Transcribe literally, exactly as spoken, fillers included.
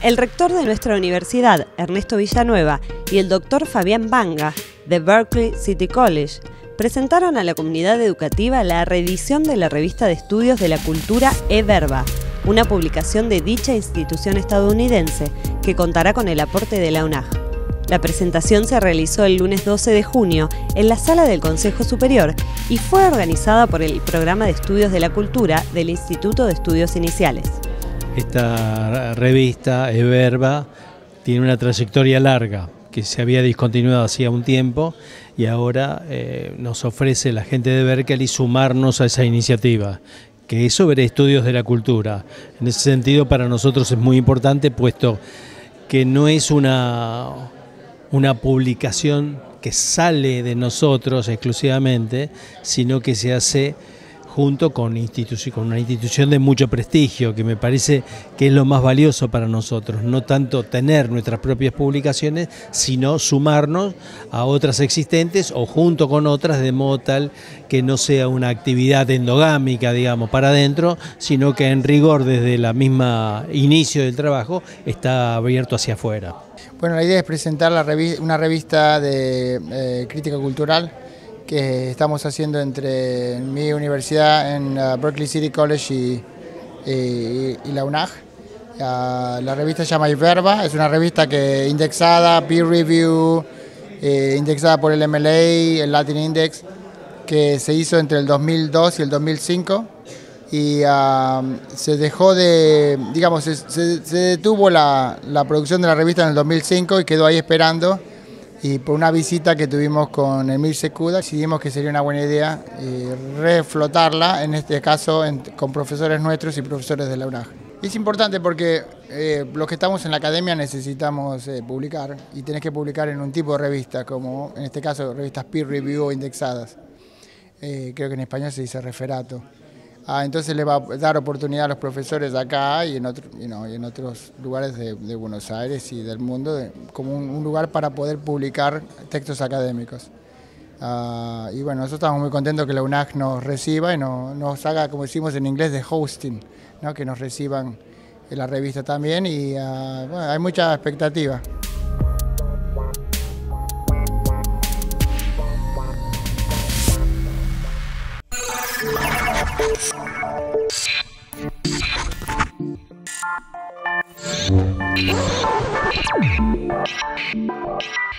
El rector de nuestra universidad, Ernesto Villanueva, y el doctor Fabián Banga, de Berkeley City College, presentaron a la comunidad educativa la reedición de la revista de estudios de la cultura eVerba, una publicación de dicha institución estadounidense que contará con el aporte de la UNAG. La presentación se realizó el lunes doce de junio en la sala del Consejo Superior y fue organizada por el Programa de Estudios de la Cultura del Instituto de Estudios Iniciales. Esta revista eVerba tiene una trayectoria larga que se había discontinuado hacía un tiempo y ahora eh, nos ofrece la gente de Berkeley sumarnos a esa iniciativa, que es sobre estudios de la cultura. En ese sentido, para nosotros es muy importante, puesto que no es una, una publicación que sale de nosotros exclusivamente, sino que se hace junto con, institu- con una institución de mucho prestigio, que me parece que es lo más valioso para nosotros, no tanto tener nuestras propias publicaciones, sino sumarnos a otras existentes o junto con otras, de modo tal que no sea una actividad endogámica, digamos, para adentro, sino que en rigor desde la misma inicio del trabajo está abierto hacia afuera. Bueno, la idea es presentar la revi- una revista de eh, crítica cultural que estamos haciendo entre mi universidad en uh, Berkeley City College y, y, y la UNAG. Uh, la revista se llama eVerba, es una revista que indexada, peer review, eh, indexada por el M L A, el Latin Index, que se hizo entre el dos mil dos y el dos mil cinco y uh, se dejó de, digamos, se, se, se detuvo la, la producción de la revista en el dos mil cinco y quedó ahí esperando. Y por una visita que tuvimos con Emil Secuda, decidimos que sería una buena idea eh, reflotarla, en este caso en, con profesores nuestros y profesores de la UNAG. Es importante porque eh, los que estamos en la academia necesitamos eh, publicar, y tenés que publicar en un tipo de revista, como en este caso revistas peer review o indexadas. Eh, creo que en español se dice referato. Ah, entonces le va a dar oportunidad a los profesores de acá y en, otro, you know, y en otros lugares de, de Buenos Aires y del mundo, de, como un, un lugar para poder publicar textos académicos. Ah, y bueno, nosotros estamos muy contentos que la UNAG nos reciba y no, nos haga, como decimos en inglés, de hosting, ¿no? Que nos reciban en la revista también y ah, bueno, hay mucha expectativa. Thank you.